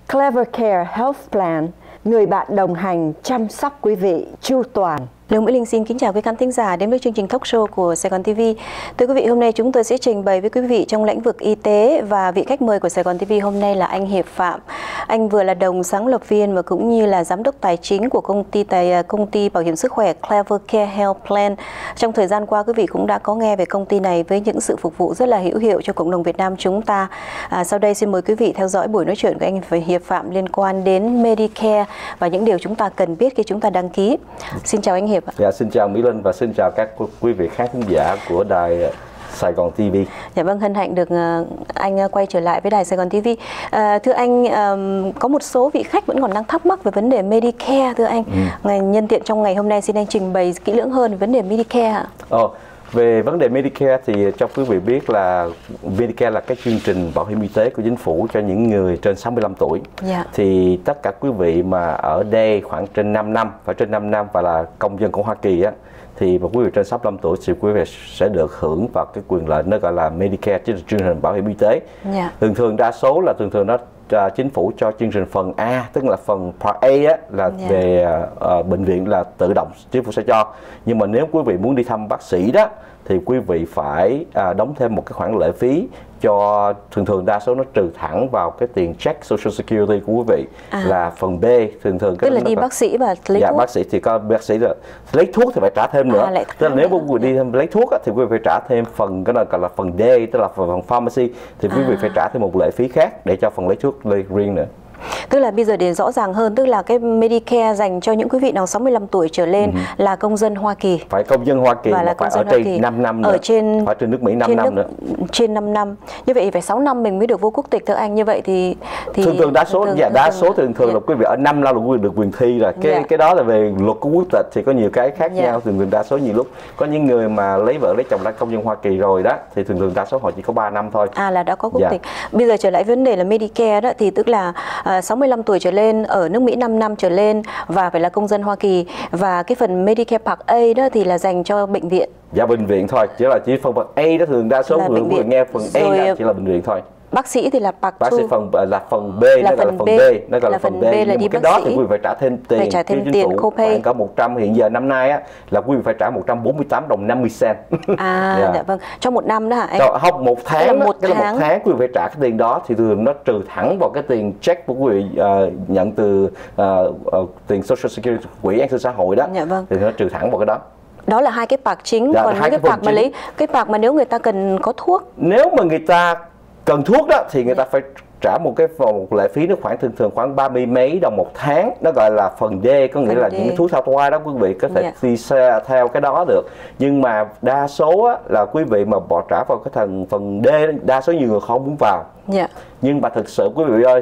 Clever Care Health Plan, người bạn đồng hành chăm sóc quý vị chu toàn. Lương Mỹ Linh xin kính chào quý khán thính giả đến với chương trình Talkshow của Saigon TV. Thưa quý vị, hôm nay chúng tôi sẽ trình bày với quý vị trong lĩnh vực y tế, và vị khách mời của Saigon TV hôm nay là anh Hiệp Phạm. Anh vừa là đồng sáng lập viên và cũng như là giám đốc tài chính của công ty bảo hiểm sức khỏe Clever Care Health Plan. Trong thời gian qua, quý vị cũng đã có nghe về công ty này với những sự phục vụ rất là hữu hiệu cho cộng đồng Việt Nam chúng ta. Sau đây xin mời quý vị theo dõi buổi nói chuyện của anh Hiệp Phạm liên quan đến Medicare và những điều chúng ta cần biết khi chúng ta đăng ký. Xin chào anh Hiệp. Dạ, xin chào Mỹ Linh và xin chào các quý vị khán thính giả của đài Saigon TV. Dạ vâng, hân hạnh được anh quay trở lại với đài Saigon TV. Thưa anh, có một số vị khách vẫn còn đang thắc mắc về vấn đề Medicare, thưa anh. Nhân tiện trong ngày hôm nay xin anh trình bày kỹ lưỡng hơn về vấn đề Medicare ạ. Về vấn đề Medicare thì cho quý vị biết là Medicare là cái chương trình bảo hiểm y tế của chính phủ cho những người trên 65 tuổi. Thì tất cả quý vị mà ở đây khoảng trên 5 năm và là công dân của Hoa Kỳ á, thì quý vị trên 65 tuổi thì quý vị sẽ được hưởng vào cái quyền lợi nó gọi là Medicare, chứ là chương trình bảo hiểm y tế. Thường đa số là nó chính phủ cho chương trình phần A, tức là phần Part A á, là về bệnh viện là tự động chính phủ sẽ cho. Nhưng mà nếu quý vị muốn đi thăm bác sĩ đó thì quý vị phải đóng thêm một cái khoản lệ phí cho, thường đa số nó trừ thẳng vào cái tiền check Social Security của quý vị, là phần B. Tức là đi bác sĩ và lấy thuốc. Bác sĩ thì có bác sĩ là lấy thuốc thì phải trả thêm nữa. Tức là nếu quý vị đi lấy thuốc á, thì quý vị phải trả thêm phần cái này gọi là phần D, tức là phần pharmacy, thì quý vị phải trả thêm một lệ phí khác để cho phần lấy thuốc riêng nữa. Tức là bây giờ để rõ ràng hơn, tức là cái Medicare dành cho những quý vị nào 65 tuổi trở lên là công dân Hoa Kỳ. Phải công dân Hoa Kỳ, và là phải ở trên 5 năm nữa. Phải trên nước Mỹ 5 năm nữa. Trên 5 năm. Như vậy phải 6 năm mình mới được vô quốc tịch, thưa anh. Như vậy thì thường đa số là quý vị ở 5 năm là quý vị được quyền thi rồi. Cái đó là về luật của quốc tịch thì có nhiều cái khác nhau. Thường đa số nhiều lúc có những người mà lấy vợ lấy chồng đã công dân Hoa Kỳ rồi đó, thì thường đa số họ chỉ có 3 năm thôi. Là đã có quốc tịch. Bây giờ trở lại vấn đề là Medicare đó, thì tức là 65 tuổi trở lên, ở nước Mỹ 5 năm trở lên và phải là công dân Hoa Kỳ. Và cái phần Medicare Part A đó thì là dành cho bệnh viện. Dạ, bệnh viện thôi, chỉ phần A đó, thường đa số người nghe phần A đó chỉ là bệnh viện thôi. Bác sĩ thì là Part 2. Bác sĩ là phần B, nó gọi là phần B, nó gọi là phần B. Nhưng mà cái đó thì quý vị phải trả thêm tiền. Phải trả thêm tiền copay. Có 100, hiện giờ năm nay á là quý vị phải trả 148 đồng 50 cent. Dạ vâng. Trong một năm đó hả anh? Không, một tháng. Là một tháng quý vị phải trả cái tiền đó, thì thường nó trừ thẳng vào cái tiền check của quý vị nhận từ tiền Social Security, quỹ an sinh xã hội đó. Thì nó trừ thẳng vào cái đó. Đó là hai cái part chính. Còn cái part mà lấy cái part mà nếu người ta cần có thuốc, nếu mà người ta cần thuốc đó thì người ta phải trả một lệ phí, nó thường khoảng 30 mấy đồng một tháng, nó gọi là phần D, có nghĩa là những thuốc theo toa đó quý vị có thể đi theo cái đó được. Nhưng mà đa số á, là quý vị mà bỏ trả vào cái phần D, đa số nhiều người không muốn vào. Nhưng mà thực sự quý vị ơi,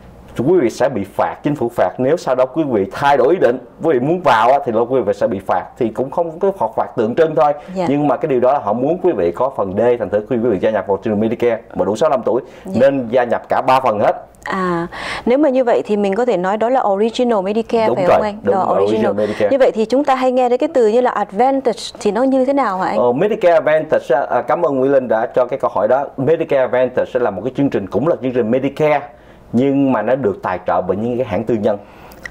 quý vị sẽ bị phạt, chính phủ phạt nếu sau đó quý vị thay đổi ý định, quý vị muốn vào á, thì quý vị sẽ bị phạt. Thì cũng không có phạt tượng trưng thôi, nhưng mà cái điều đó là họ muốn quý vị có phần D, thành thử quý vị gia nhập vào chương trình Medicare mà đủ 65 tuổi nên gia nhập cả 3 phần hết. Nếu mà như vậy thì mình có thể nói đó là Original Medicare, phải không anh? Đúng, Original Medicare. Như vậy thì chúng ta hay nghe đến cái từ như là Advantage thì nó như thế nào hả anh? Medicare Advantage, cảm ơn Nguyễn Linh đã cho cái câu hỏi đó. Medicare Advantage là một cái chương trình, cũng là chương trình Medicare, nhưng mà nó được tài trợ bởi những cái hãng tư nhân.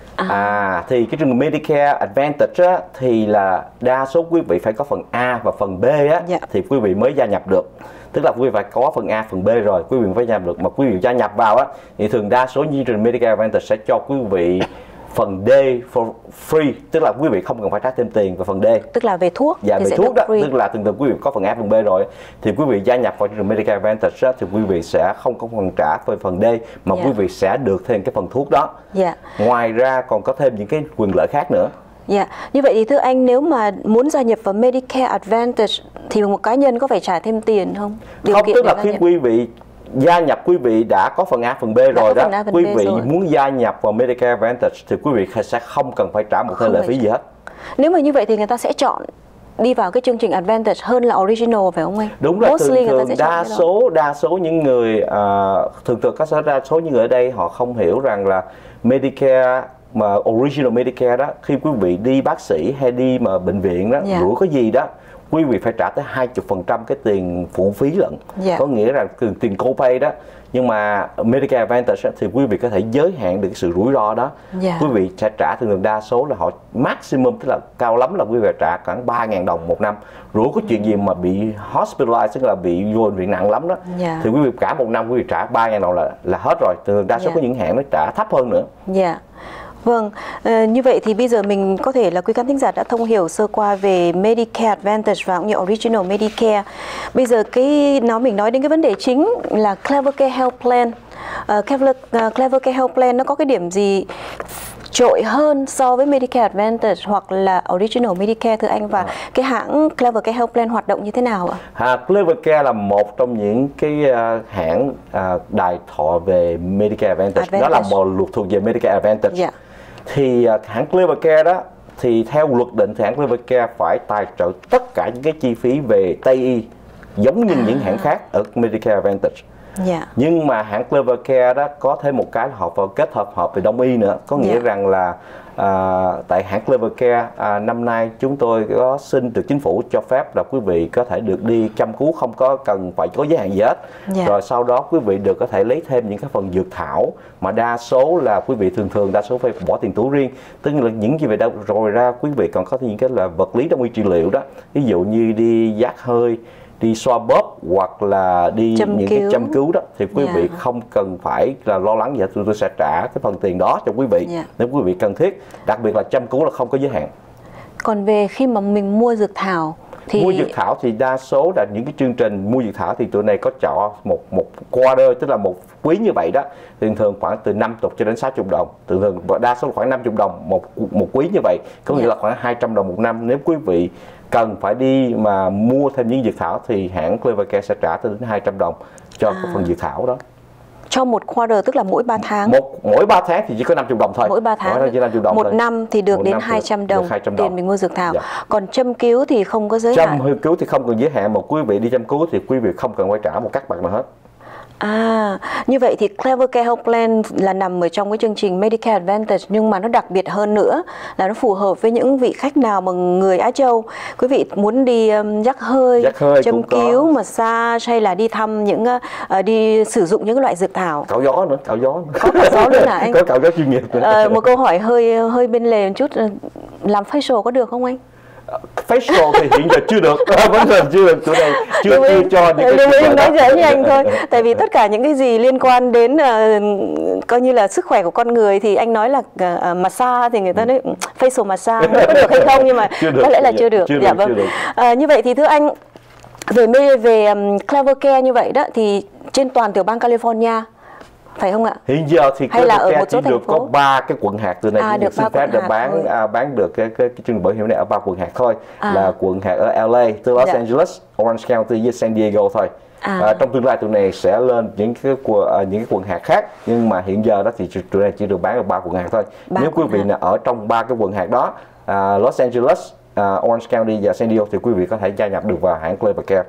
Thì cái chương trình Medicare Advantage á, thì là đa số quý vị phải có phần A và phần B á, thì quý vị mới gia nhập được. Tức là quý vị phải có phần A, phần B rồi quý vị mới gia nhập được. Mà quý vị gia nhập vào á, thì thường đa số chương trình Medicare Advantage sẽ cho quý vị phần D for free, tức là quý vị không cần phải trả thêm tiền vào phần D. Tức là về thuốc. Dạ, về thuốc đó, tức là thường quý vị có phần A, phần B rồi thì quý vị gia nhập vào chương trình Medicare Advantage đó, thì quý vị sẽ không có phần trả về phần D, mà quý vị sẽ được thêm cái phần thuốc đó. Ngoài ra còn có thêm những cái quyền lợi khác nữa. Như vậy thì thưa anh, nếu mà muốn gia nhập vào Medicare Advantage thì một cá nhân có phải trả thêm tiền không? Không, tức là khi quý vị gia nhập, quý vị đã có phần A, phần B rồi đó, quý vị muốn gia nhập vào Medicare Advantage thì quý vị sẽ không cần phải trả một thêm lệ phí gì hết. Nếu mà như vậy thì người ta sẽ chọn đi vào cái chương trình Advantage hơn là Original, phải không anh? Đúng rồi, thường đa số những người thường có đa số những người ở đây họ không hiểu rằng là Medicare mà Original Medicare đó, khi quý vị đi bác sĩ hay đi mà bệnh viện đó, rủi có gì đó, quý vị phải trả tới 20% cái tiền phụ phí lận. Có nghĩa là tiền copay đó, Nhưng mà Medicare Advantage thì quý vị có thể giới hạn được cái sự rủi ro đó. Quý vị sẽ trả thường đa số là họ maximum, tức là cao lắm là quý vị trả khoảng 3.000 đồng một năm. Rủi có chuyện gì mà bị hospitalized, tức là bị vô bệnh viện nặng lắm đó, thì quý vị cả một năm quý vị trả 3.000 đồng là hết rồi. Thường đa số có những hãng nó trả thấp hơn nữa. Vâng, như vậy thì bây giờ mình có thể là quý khán thính giả đã thông hiểu sơ qua về Medicare Advantage và cũng như Original Medicare. Bây giờ mình nói đến cái vấn đề chính là Clever Care Health Plan. Clever Care Health Plan nó có cái điểm gì trội hơn so với Medicare Advantage hoặc là Original Medicare thưa anh, và cái hãng Clever Care Health Plan hoạt động như thế nào ạ? Clever Care là một trong những cái hãng đài thọ về Medicare Advantage. Đó là một luật thuộc về Medicare Advantage. Thì hãng Clever Care đó thì theo luật định thì hãng Clever Care phải tài trợ tất cả những cái chi phí về Tây y giống như những hãng khác ở Medicare Advantage. Nhưng mà hãng Clever Care đó có thêm một cái là họ phải kết hợp về Đông y nữa. Có nghĩa rằng là tại hãng Clever Care năm nay chúng tôi có xin được chính phủ cho phép là quý vị có thể được đi chăm cứu không có cần phải có giới hạn gì hết. Rồi sau đó quý vị được có thể lấy thêm những cái phần dược thảo mà đa số là quý vị thường đa số phải bỏ tiền túi riêng. Tức là những gì về đâu rồi ra quý vị còn có những cái là vật lý đông y trị liệu đó, ví dụ như đi giác hơi, đi xoa bóp hoặc là đi cái châm cứu đó, thì quý vị không cần phải là lo lắng gì hết. Tôi sẽ trả cái phần tiền đó cho quý vị nếu quý vị cần thiết. Đặc biệt là châm cứu là không có giới hạn. Còn về khi mà mình mua dược thảo thì mua dược thảo thì đa số là những cái chương trình mua dược thảo thì tụi này có cho một quarter, tức là một quý như vậy đó, thường khoảng từ 50 cho đến 60 đồng, thường đa số khoảng 50 đồng một quý như vậy, có nghĩa là khoảng 200 đồng một năm. Nếu quý vị cần phải đi mà mua thêm những dược thảo thì hãng Clever Care sẽ trả tới đến 200 đồng cho cái phần dược thảo đó. Cho một quarter tức là mỗi 3 tháng. Mỗi 3 tháng thì chỉ có 50 đồng thôi. Mỗi 3 tháng. Một năm thì được đến 200 đồng tiền mình mua dược thảo. Còn châm cứu thì không có giới hạn. Châm cứu thì không cần giới hạn, mà quý vị đi châm cứu thì quý vị không cần phải trả một cắt bạc nào hết. Như vậy thì Clever Care Health Plan là nằm ở trong cái chương trình Medicare Advantage, nhưng mà nó đặc biệt hơn nữa là nó phù hợp với những vị khách nào mà người Á Châu, quý vị muốn đi giác hơi châm cứu, massage hay là đi thăm những đi sử dụng những loại dược thảo. Cạo gió nữa, Có cạo gió luôn hả anh? Có cạo gió chuyên nghiệp nữa. Một câu hỏi hơi bên lề một chút, làm facial có được không anh? Facial thì hiện giờ chưa được, vẫn là chưa được, chỗ này chưa cho những cái nói dễ với anh thôi. Tại vì tất cả những cái gì liên quan đến coi như là sức khỏe của con người thì anh nói là massage thì người ta nói facial massage có được hay không, nhưng mà có lẽ là chưa được. Như vậy thì thưa anh, về Clever Care như vậy đó thì trên toàn tiểu bang California phải không ạ? Hiện giờ thì Clever Care chỉ được có 3 cái quận hạt, từ này được xin phép để bán được cái chương trình bảo hiểm này ở 3 quận hạt thôi, là quận hạt ở LA, từ Los Angeles, Orange County với San Diego thôi. Trong tương lai tụi này sẽ lên những cái quận hạt khác, nhưng mà hiện giờ đó thì tụi này chỉ được bán ở 3 quận hạt thôi. Nếu quý vị là ở trong 3 cái quận hạt đó, Los Angeles, Orange County và San Diego, thì quý vị có thể gia nhập được vào hãng Clever Care.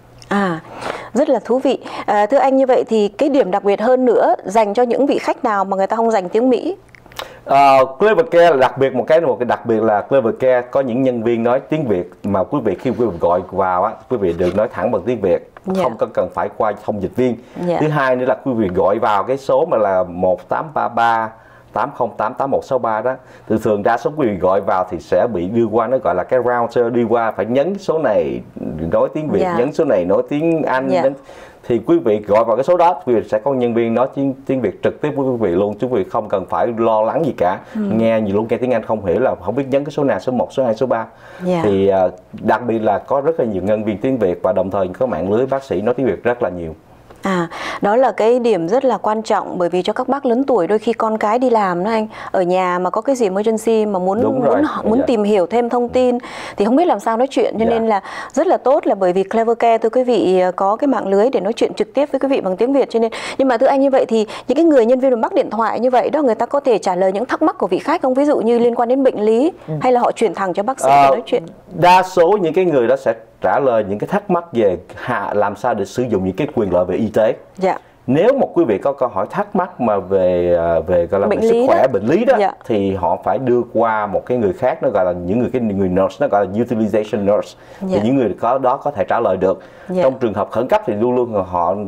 Rất là thú vị. Thưa anh, như vậy thì cái điểm đặc biệt hơn nữa dành cho những vị khách nào mà người ta không dành tiếng Mỹ? Clever Care là một cái đặc biệt là Clever Care có những nhân viên nói tiếng Việt, mà quý vị khi quý vị gọi vào á, quý vị được nói thẳng bằng tiếng Việt, không cần phải qua thông dịch viên. Thứ hai nữa là quý vị gọi vào cái số mà là 1833 808 8163 đó, thường đa số quý vị gọi vào thì sẽ bị đưa qua, nó gọi là cái router, đi qua phải nhấn số này nói tiếng Việt, nhấn số này nói tiếng Anh, thì quý vị gọi vào cái số đó, quý vị sẽ có nhân viên nói tiếng Việt trực tiếp với quý vị luôn, chứ quý vị không cần phải lo lắng gì cả. Nghe gì luôn, nghe tiếng Anh không hiểu là không biết nhấn cái số nào, số 1, số 2, số 3. Thì đặc biệt là có rất là nhiều nhân viên tiếng Việt, và đồng thời có mạng lưới bác sĩ nói tiếng Việt rất là nhiều. Đó là cái điểm rất là quan trọng, bởi vì cho các bác lớn tuổi đôi khi con cái đi làm đó anh, ở nhà mà có cái gì emergency mà muốn tìm hiểu thêm thông tin thì không biết làm sao nói chuyện, cho nên là rất là tốt là bởi vì Clever Care thưa quý vị có cái mạng lưới để nói chuyện trực tiếp với quý vị bằng tiếng Việt. Cho nên, nhưng mà thưa anh, như vậy thì những cái người nhân viên bắt điện thoại như vậy đó, người ta có thể trả lời những thắc mắc của vị khách không, ví dụ như liên quan đến bệnh lý, hay là họ chuyển thẳng cho bác sĩ để nói chuyện? Đa số những cái người đó sẽ trả lời những cái thắc mắc về làm sao để sử dụng những cái quyền lợi về y tế. nếu một quý vị có câu hỏi thắc mắc mà về gọi là về sức khỏe, bệnh lý đó, thì họ phải đưa qua một cái người khác, nó gọi là những người nurse, nó gọi là utilization nurse, thì những người đó có thể trả lời được. Trong trường hợp khẩn cấp thì luôn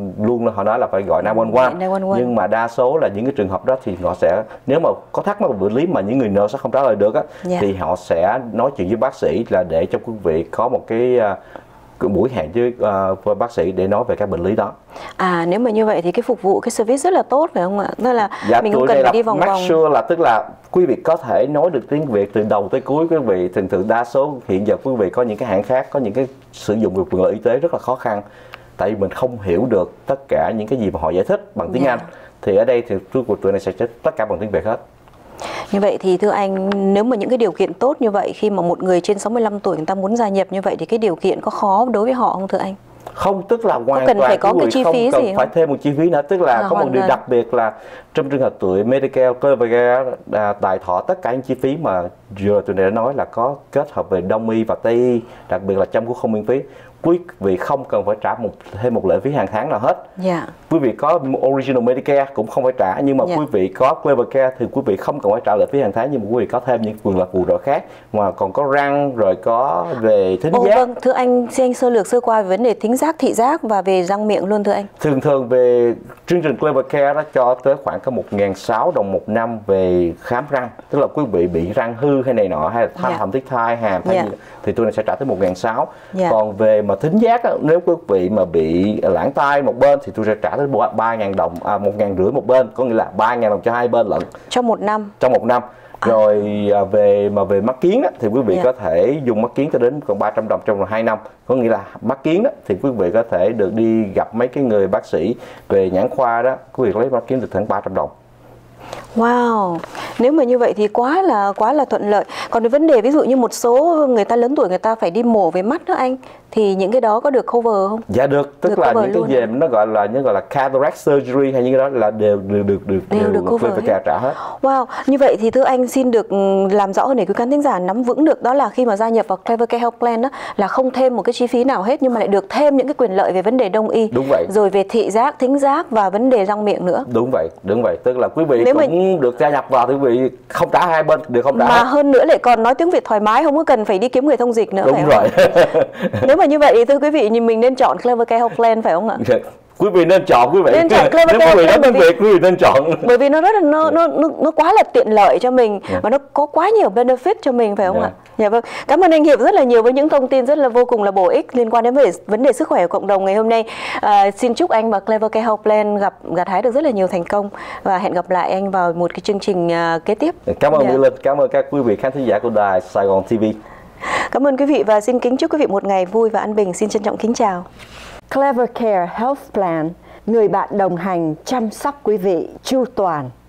họ nói là phải gọi 911, nhưng mà đa số là những cái trường hợp đó thì họ sẽ, nếu mà có thắc mắc về bệnh lý mà những người nurse không trả lời được á, thì họ sẽ nói chuyện với bác sĩ là để cho quý vị có một cái buổi hẹn với bác sĩ để nói về các bệnh lý đó. Nếu mà như vậy thì cái phục vụ, cái service rất là tốt phải không ạ? Tức là mình không cần phải đi vòng vòng. Sure là tức là quý vị có thể nói được tiếng Việt từ đầu tới cuối. Quý vị thường đa số hiện giờ quý vị có những cái hãng khác, có những cái sử dụng về quyền lợi y tế rất là khó khăn, tại vì mình không hiểu được tất cả những cái gì mà họ giải thích bằng tiếng Anh. Thì ở đây thì tụi này sẽ tất cả bằng tiếng Việt hết. Như vậy thì thưa anh, nếu mà những cái điều kiện tốt như vậy, khi mà một người trên 65 tuổi người ta muốn gia nhập như vậy thì cái điều kiện có khó đối với họ không thưa anh? Không, tức là hoàn toàn phải có cái chi phí không gì cần phải thêm một chi phí nữa. Tức là có một điều đặc biệt là trong trường hợp tuổi Medicare, Clevercare tài thọ tất cả những chi phí mà vừa tụi này đã nói là có kết hợp về đông y và tây y, đặc biệt là chăm cứu không miễn phí. Quý vị không cần phải trả thêm một lệ phí hàng tháng nào hết. Quý vị có Original Medicare cũng không phải trả, nhưng mà quý vị có Clevercare thì quý vị không cần phải trả lệ phí hàng tháng, nhưng mà quý vị có thêm những quyền lợi phụ trợ khác, mà còn có răng, rồi có về thính giác. Vâng, thưa anh, xin anh sơ lược sơ qua về vấn đề thính giác, thị giác và về răng miệng luôn thưa anh. Thường về chương trình Clevercare đó cho tới khoảng có 1.600 đồng một năm về khám răng, tức là quý vị bị răng hư hay này nọ, hay là thăm hàm tiết thai, hàm hay gì, thì tôi này sẽ trả tới 1.600. Còn về mà thính giác á, nếu quý vị mà bị lãng tai một bên thì tôi sẽ trả tới 3.000 đồng, 1.500 một bên, có nghĩa là 3.000 đồng cho hai bên lận. Trong một năm. Trong một năm. Rồi về mắt kiến đó, thì quý vị có thể dùng mắt kiến cho đến còn 300 đồng trong 2 năm. Có nghĩa là mắt kiến đó, thì quý vị có thể được đi gặp mấy cái người bác sĩ về nhãn khoa đó, quý vị lấy mắt kiến được khoảng 300 đồng. Wow, nếu mà như vậy thì quá là thuận lợi. Còn cái vấn đề ví dụ như một số người ta lớn tuổi người ta phải đi mổ về mắt đó anh, thì những cái đó có được cover không? Dạ được, tức là những cái gì nó gọi là cataract surgery hay những cái đó là đều được cover trả hết. Wow, như vậy thì thưa anh xin được làm rõ hơn để quý khán thính giả nắm vững được, đó là khi mà gia nhập vào Clevercare Health Plan đó là không thêm một cái chi phí nào hết, nhưng mà lại được thêm những cái quyền lợi về vấn đề đông y. Đúng vậy. Rồi về thị giác, thính giác và vấn đề răng miệng nữa. Đúng vậy. Tức là quý vị cũng được gia nhập vào thì quý vị không trả hai bên, đều không trả. Mà hơn nữa lại còn nói tiếng Việt thoải mái, không có cần phải đi kiếm người thông dịch nữa. Đúng rồi. Nếu mà như vậy thì thưa quý vị, mình nên chọn Clevercare Health Plan phải không ạ? Quý vị nên chọn, quý vị nên chọn Clevercare. Nếu quý vị nói tiếng Việt, quý vị nên chọn. Bởi vì nó rất là nó quá là tiện lợi cho mình, và nó có quá nhiều benefit cho mình phải không ạ? Dạ vâng. Cảm ơn anh Hiệp rất là nhiều với những thông tin rất là vô cùng là bổ ích liên quan đến vấn đề sức khỏe của cộng đồng ngày hôm nay. Xin chúc anh và Clevercare Health Plan gặt hái được rất là nhiều thành công, và hẹn gặp lại anh vào một cái chương trình kế tiếp. Cảm ơn Mỹ Linh, cảm ơn các quý vị khán thính giả của đài Saigon TV. Cảm ơn quý vị và xin kính chúc quý vị một ngày vui và an bình. Xin trân trọng kính chào. Clevercare Health Plan, người bạn đồng hành chăm sóc quý vị chu toàn.